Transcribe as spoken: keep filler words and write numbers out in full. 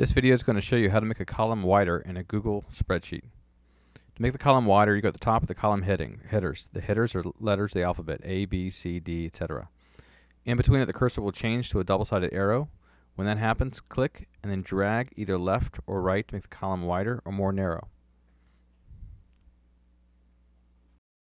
This video is going to show you how to make a column wider in a Google spreadsheet. To make the column wider, you go at the top of the column heading, headers. The headers are letters of the alphabet, A, B, C, D, et cetera. In between it, the cursor will change to a double-sided arrow. When that happens, click and then drag either left or right to make the column wider or more narrow.